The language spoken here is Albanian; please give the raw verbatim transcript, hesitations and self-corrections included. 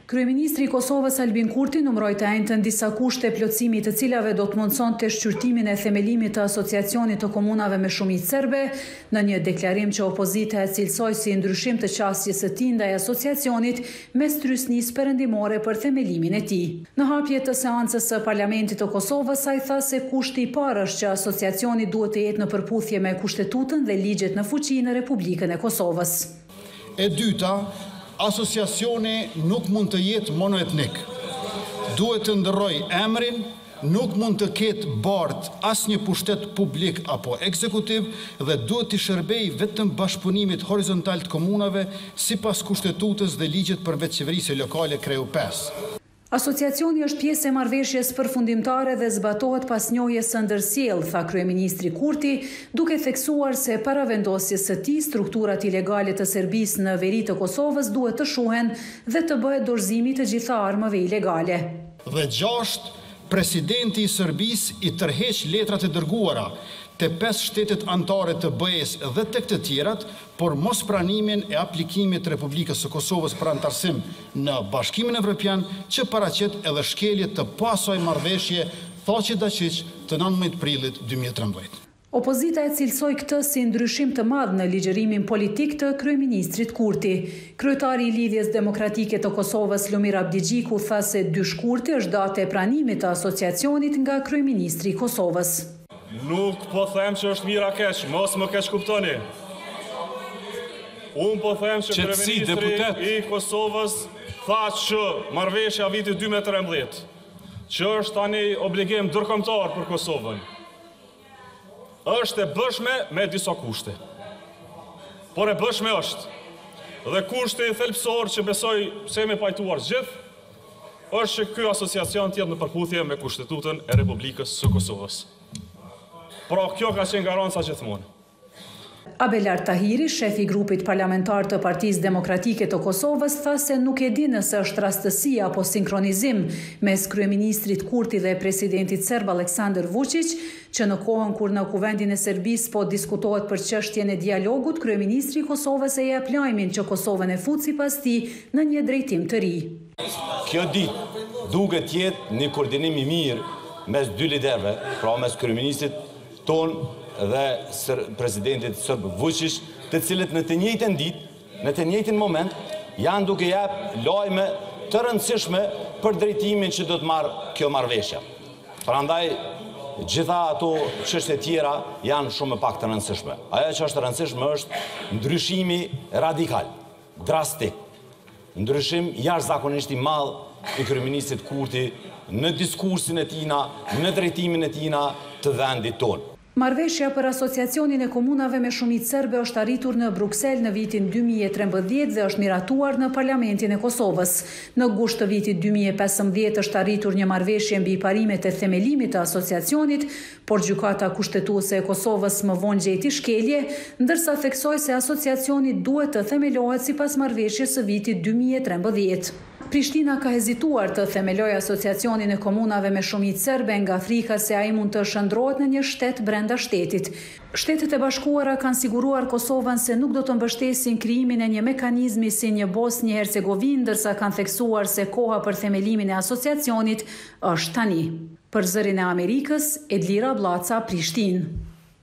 Kryeministri i Kosovës Albin Kurti numëroi të njëjtën disa kushte plotësimi të cilave do të mundsonte shqyrtimin e themelimit të asociacionit të komunave me shumicë serbe, në një deklarim që opozita e cilësoi si ndryshim të qasjes së tij ndaj asociacionit me strysnisë perëndimore për themelimin e tij. Në hapje të seancës së Parlamentit të Kosovës, ai tha se kushti i parë është që asociacioni duhet të jetë në përputhje me kushtetutën dhe ligjet në fuqi në Republikën e Kosovës. E dyta, asociacioni nuk mund të jetë monoetnik. Duhet të ndërroj emrin, nuk mund të ketë bart asnjë pushtet publik apo ekzekutiv dhe duhet të shërbej vetëm bashkëpunimit horizontal të komunave sipas kushtetutës dhe ligjet për vetëqeverisje lokale kreu pesë. Asociacioni është pjesë e marrëveshjes përfundimtare dhe zbatohet pas njohjes së ndërsjellë, tha kryeministri Kurti, duke theksuar se para vendosjes së tij strukturat ilegale të Serbisë në veri të Kosovës duhet të shuhen dhe të bëhet dorëzimi të gjitha armëve ilegale. Dhe gjashtë, presidenti i Serbisë i tërheq letrat e dërguara te pesë shtetet anëtare të B E-s dhe tek të tjerat, por mos pranimin e aplikimit të Republikës së Kosovës për anëtarësim në Bashkimin Evropian, që paraqet edhe shkelje të pasoj marrëveshje Thaçi Daqiq të nëntëmbëdhjetë prillit dy mijë e trembëdhjetë. Opozita e cilësoi këtë si ndryshim të madh në ligjërimin politik të kryeministrit Kurti. Kryetari i Lidhjes Demokratike të Kosovës Lumir Abdigjiku tha se dy shkurti është data e pranimit të asociacionit nga kryeministri i Kosovës. Nuk po them që është mira keq, mos më keq kuptoni. Unë po them që kryeministri i Kosovës tha që marrëveshja vitit dy mijë e trembëdhjetë, që është tani obligim ndërkombëtar për Kosovën, është e bëshme me disa kushte. Por e bëshme është. Dhe kushte thelbësor që besoj se me pajtuar gjithë, është që ky asociacion tjetë në përputhje me kushtetutën e Republikës së Kosovës. Pra kjo ka qenë garanca gjithmonë. Abelar Tahiri, shefi i grupit parlamentar të Partisë Demokratike të Kosovës, tha se nuk e di nëse është rastësi apo sinkronizim mes kryeministrit Kurti dhe presidentit serb Aleksandar Vučić, që në kohën kur në kuvendin e Serbisë po diskutohet për çështjen e dialogut, kryeministri i Kosovës e jep lajmin që Kosovën e fut sipas tij në një drejtim të ri. Kjo ditë duket të jetë një koordinim i mirë mes dy liderëve, pra mes kryeministrit ton dhe presidentit sërb Vučić, të cilët në të njëjtën ditë, në të njëjtin moment, janë duke jap lajme të rëndësishme për drejtimin që do të marrë kjo marrëveshje. Prandaj, gjitha ato çështje tjera janë shumë pak të rëndësishme. Ajo që është rëndësishme është ndryshimi radikal, drastik, ndryshim jashtëzakonisht i madh i kryeministit Kurti në diskursin e tina, në drejtimin e tina të vendit tonë. Marrëveshja për asociacionin e komunave me shumicë serbe është arritur në Bruksel në vitin dy mijë e trembëdhjetë dhe është miratuar në Parlamentin e Kosovës. Në gusht të vitit dy mijë e pesëmbëdhjetë është arritur një marrëveshje mbi parimet e themelimit të asociacionit, por gjykata kushtetuese e Kosovës më vonë gjeti shkelje, ndërsa theksoi se asociacioni duhet të themelohet sipas marrëveshjes së vitit dy mijë e trembëdhjetë. Prishtina ka hezituar të themelojë asociacionin e komunave me shumicë serbe nga frika se ai mund të shndrohet në një shtet brenda shtetit. Shtetet e Bashkuara kanë siguruar Kosovën se nuk do të mbështesin krijimin e një mekanizmi si një Bosnjë Hercegovinë, ndërsa kanë theksuar se koha për themelimin e asociacionit është tani. Për Zërin e Amerikës, Edlira Blaca, Prishtinë.